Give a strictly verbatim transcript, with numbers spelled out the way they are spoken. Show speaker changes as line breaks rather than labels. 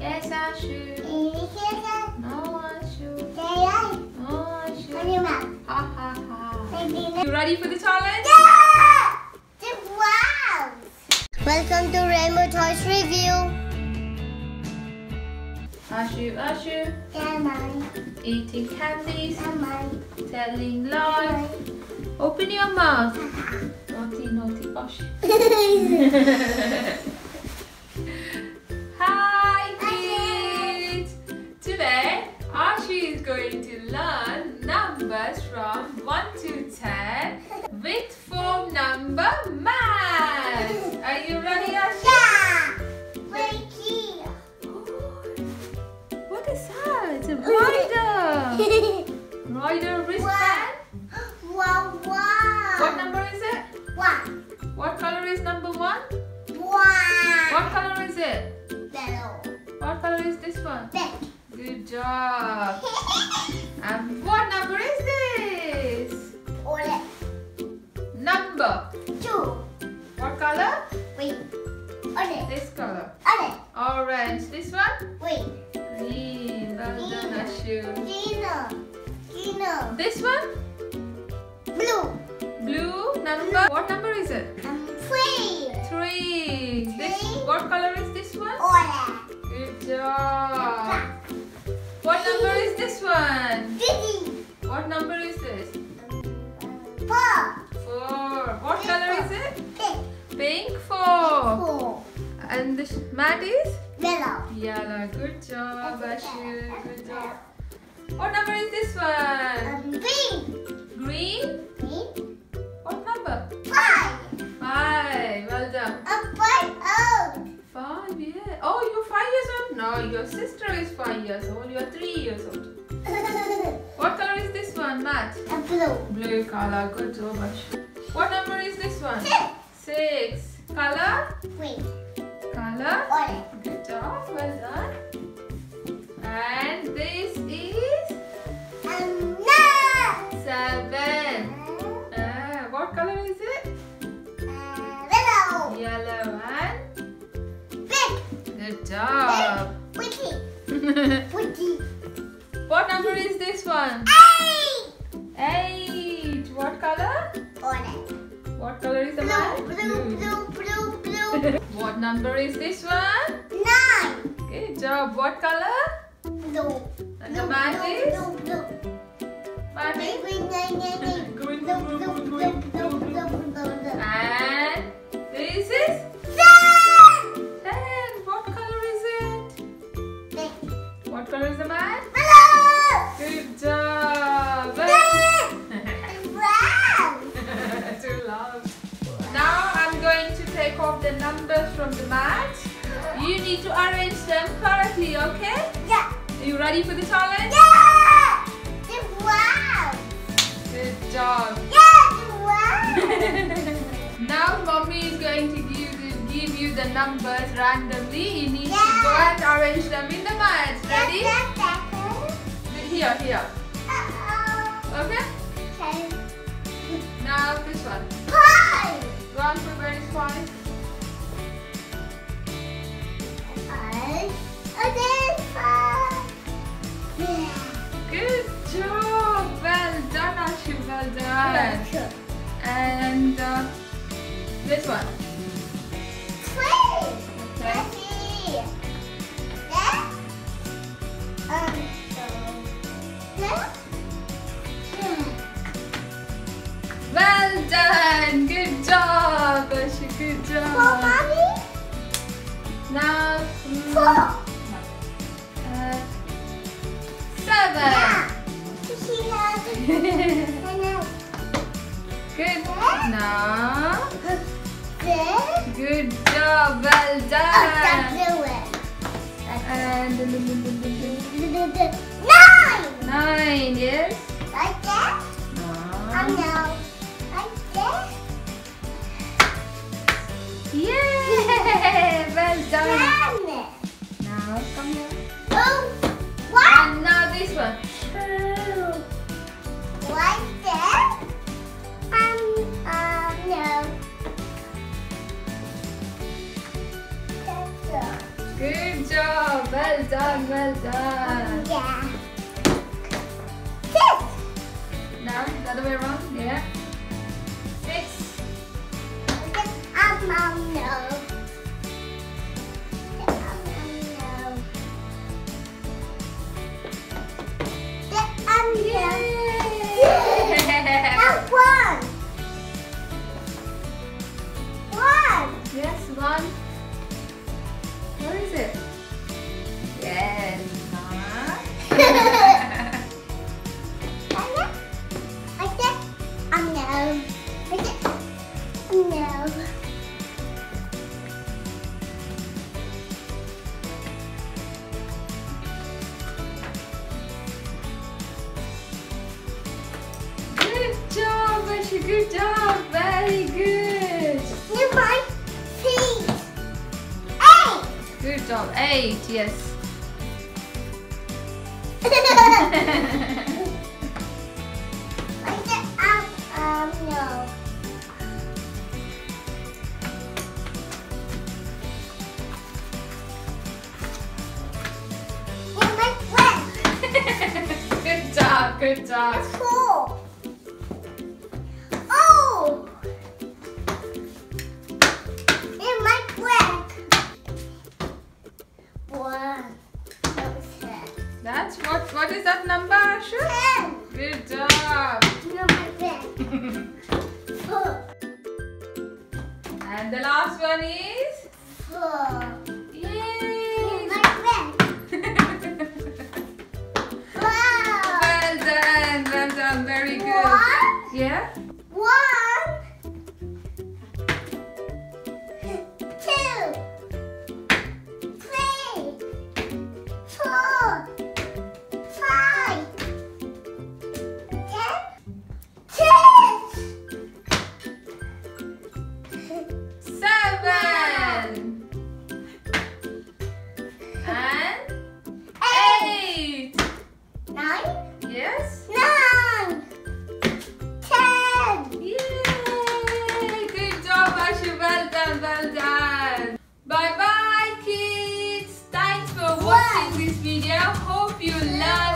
Yes, Ashu. No, Ashu. No, Ashu. Ha ha ha. You ready for the challenge?
Yeah! Wow! Welcome to Rainbow Toys Review.
Ashu, Ashu.
Yeah, mine.
Eating candies.
Yeah, mine.
Telling lies. Open your mouth. Naughty, naughty, Ashu. Hi kids! Today Ashu is going to learn numbers from one to ten with form number math. Are you ready, Ashu?
Yeah! Wait here.
What is that? It's a rider. Rider wristband.
Wow, wow.
What number is it?
One.
What color is number one?
One.
What color is it?
Yellow.
What color is this one?
Red.
Good job. And what number is this?
Orange.
Number.
Two.
What color?
Green. Orange.
This color.
Orange.
Orange. This one?
Green.
Green. Well done, Ashu.
Green. Green.
This one?
Blue.
Blue. Number. What number is it?
Um, three.
Three. This.
Three.
What color is this one?
Orange.
Good job. What number is this one?
Green.
What number is this?
Four.
Four. What color is it?
Pink.
Pink. Four.
Four.
And this mat is?
Yellow.
Yellow. Good job, Ashu. Good job. What number is this one?
Um, green.
Green.
Green.
What number?
Five.
Five. Well done.
A five old.
Five, yeah. Oh, you're five years old? No, your sister is five years old. You are three years old. What color is this one, Matt?
A blue.
Blue color. Good job, Ashu. What number is this one?
Six.
Six. Color?
Green.
Color?
Orange.
Good job. Well done. And this is
Um, nine.
seven. Ah, what color is it?
Uh, yellow.
Yellow and
Pink.
good job.
Pretty. Pretty.
What number is this one?
Eight.
Eight. What color?
Orange.
What color is the
Blue.
man?
Blue. Blue. Blue. Blue.
What number is this one?
Nine.
Good job. What color?
Blue.
And the man is?
Blue. Blue.
Man is?
Green. Green. Green.
Green,
Blue.
blue,
Blue.
blue,
Blue.
blue,
Blue.
blue.
Blue. Blue. Blue.
And this is?
Ten.
Ten. What color is it?
Pink.
What color is the man?
Blue.
Good job.
Pink. Brown.
Too loud. Now I'm going to take off the numbers from the mat. You need to arrange them correctly, okay?
Yeah.
Are you ready for the challenge?
Yeah. Wow.
Good job.
Yeah. Wow.
Now mommy is going to give you, give you the numbers randomly. You need to
Yeah.
go and arrange them in the mat. Ready? Here, here.
Uh-oh.
Okay?
Okay.
Now this one.
Five.
Go on for where is five.
Five. And then five. Yeah.
Good job. Well done, Ashu. Well done.
Sure.
And uh, this one.
Three.
Okay.
Three. Yeah. Um. So. Yeah. Yeah.
Well done. Good job, Ashu. Good
For
job.
mommy.
Now, mm,
Four.
uh, seven.
Yeah. She has.
Good. Now,
Six.
good job. Well
Oh,
done.
that's the way.
And
Nine.
nine. Yes.
Like that. Um,
No.
no. Like that.
Yay! Well done.
Ten.
Now come here.
Oh, one.
And now this one.
Two. Like that. Um, um, no.
Good job. Well Well done, well done.
Yeah. Six.
Now, the other way around. Yeah. Six.
Um, um, no. Um, um, no. The um, no.
Yeah.
That's one. One.
Yes, one. What is it? Yes. Huh?
I said, um, no. I said, no.
Good job, Ashu. Good job. Very good.
You might feet. Eight.
Good job. Eight. Yes.
I said, um, um, no. You might win.
Good job. Good job.
That's cool. Oh! You might win. One. That was ten.
That's what. What is that number, Ashu?
Ten.
Good job.
You might win. Four.
And the last one is.
Four. You
Yay!
might win. Wow.
Well done. Well done. Very good.
One.
Yeah.
One. Two. Three. Four. Five. Ten. Six.
Seven. And eight.
Nine.
Yes.
Nine. Ten.
Yay! Good job, Ashu. Well done. Well done. Bye bye, kids. Thanks for watching this video. Hope you learned